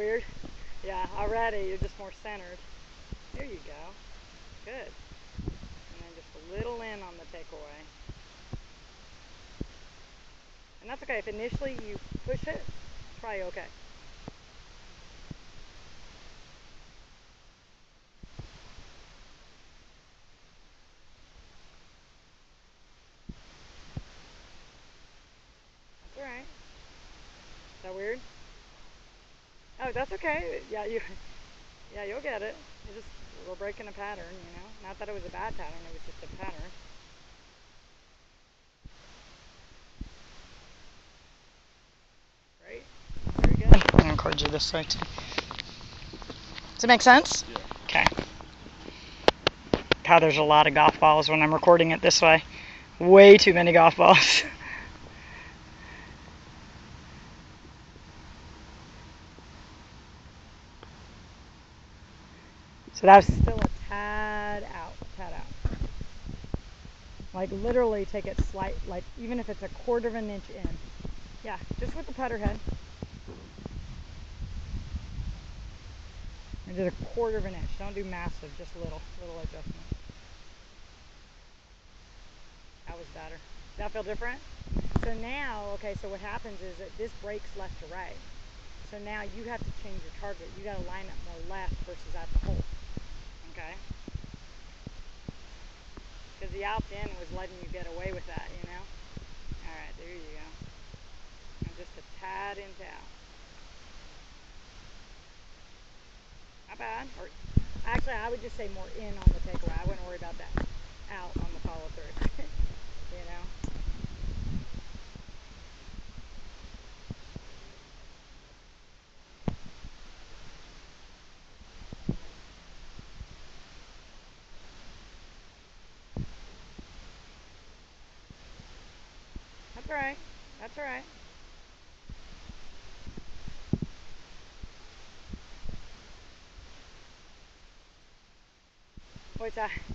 weird? Yeah, already you're just more centered. There you go. Good. And then just a little in on the takeaway. And that's okay. If initially you push it, it's probably okay. That's alright. Is that weird? Oh, that's okay. Yeah, you'll get it. We're breaking a pattern, you know. Not that it was a bad pattern, it was just a pattern. Right? Very good. I'm going to record you this way too. Does it make sense? Yeah. Okay. God, there's a lot of golf balls when I'm recording it this way. Way too many golf balls. So that's still a tad out. Like literally take it slight, like even if it's a quarter of an inch in. Yeah, just with the putter head. And just a quarter of an inch. Don't do massive, just little adjustment. That was better. Does that feel different? So now, okay, so what happens is that this breaks left to right. So now you have to change your target. You got to line up more left versus at the hole. Okay? Because the out in was letting you get away with that, you know? Alright, there you go. And just a tad into out. Not bad. Or actually, I would just say more in on the takeaway. I wouldn't worry about that out on the follow through. You know? That's alright. That's alright. What's that?